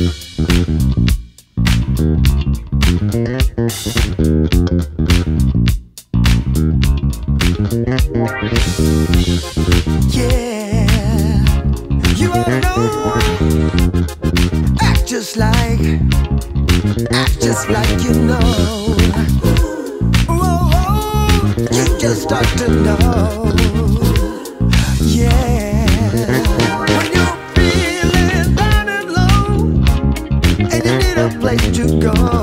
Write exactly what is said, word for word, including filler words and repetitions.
Yeah, you ought to know. Act just like, act just like you know. Whoa, whoa, you just start to know. Yeah, when you're feeling down and low, and you need a place to go.